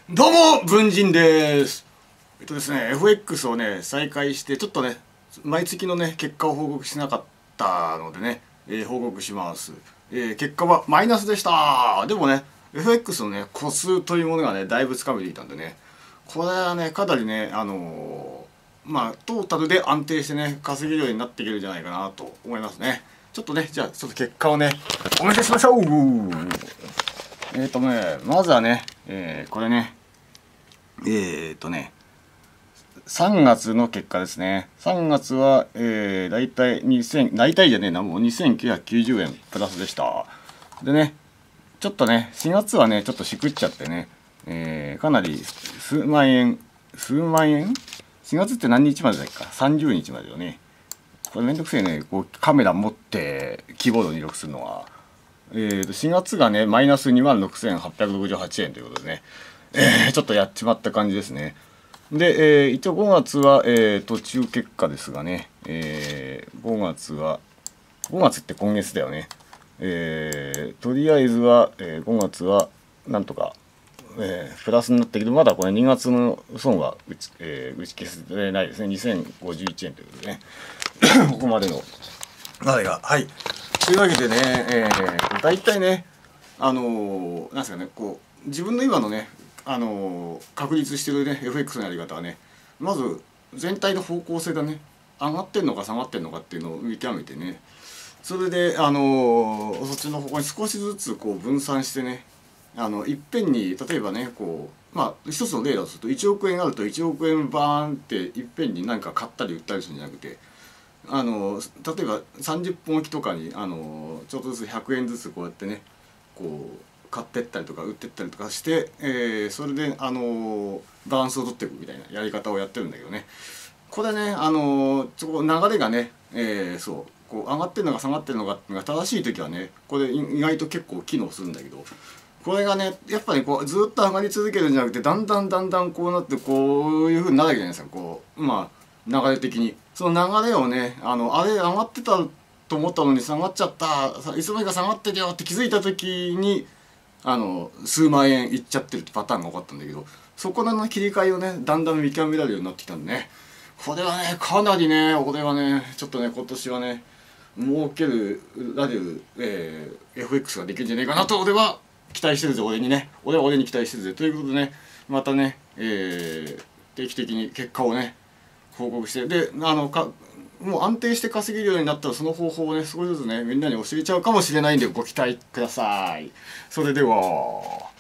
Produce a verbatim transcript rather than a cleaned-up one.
どうも文人です。えっとですね エフエックス をね再開してちょっとね毎月のね結果を報告しなかったのでね、えー、報告します、えー、結果はマイナスでした。でもね エフエックス のね個数というものがねだいぶつかめていたんでね、これはねかなりねあのー、まあトータルで安定してね稼げるようになっていけるんじゃないかなと思いますね。ちょっとねじゃあちょっと結果をねお見せしましょう。えっとねまずはね、えー、これねえー、っとねさんがつの結果ですね。さんがつは、えー、大体にせん大体じゃねえなもうにせんきゅうひゃくきゅうじゅうえんプラスでした。でねちょっとねしがつはねちょっとしくっちゃってね、えー、かなり数万円数万円しがつって何日までだっけかさんじゅうにちまでよね。これめんどくせえねこうカメラ持ってキーボード入力するのは。えー、としがつがねマイナスにまんろくせんはっぴゃくろくじゅうはちえんということでね、えー、ちょっとやっちまった感じですね。で、えー、一応ごがつは、えー、途中結果ですがね、えー、ごがつはごがつって今月だよね。えー、とりあえずは、えー、ごがつはなんとか、えー、プラスになったけどまだこれにがつの損は打ち、えー、打ち消せてないですね。にせんごじゅういちえんということでねここまでのあれがはいというわけでね、えー、大体ねあのー、なんですかねこう自分の今のねあのー、確立してるね エフエックス のやり方はねまず全体の方向性がね上がってんのか下がってんのかっていうのを見極めてね、それであのー、そっちの方向に少しずつこう分散してねあのいっぺんに例えばねこうまあ一つの例だとするといちおくえんあるといちおくえんバーンっていっぺんに何か買ったり売ったりするんじゃなくて、あの例えばさんじゅっぽんおきとかにあのちょっとずつひゃくえんずつこうやってねこう買ってったりとか売ってったりとかして、えー、それであのバランスを取っていくみたいなやり方をやってるんだけどね、これねあのちょ流れがね、えー、そうこう上がってるのか下がってるのかっていうのが正しい時はねこれ意外と結構機能するんだけど、これがねやっぱりこうずっと上がり続けるんじゃなくてだんだんだんだんこうなってこういうふうになるわけじゃないですか。こうまあ流れ的にその流れをねあのあれ上がってたと思ったのに下がっちゃったいつの間にか下がってるよって気づいた時にあの数万円いっちゃってるってパターンが多かったんだけど、そこの切り替えをねだんだん見極められるようになってきたんでね、これはねかなりねこれはねちょっとね今年はね儲けるられる、えー、エフエックス ができるんじゃないかなと俺は期待してるぜ。俺にね俺は俺に期待してるぜということでねまたね、えー、定期的に結果をね報告してであのかもう安定して稼げるようになったらその方法をね少しずつねみんなに教えちゃうかもしれないんでご期待ください。それでは。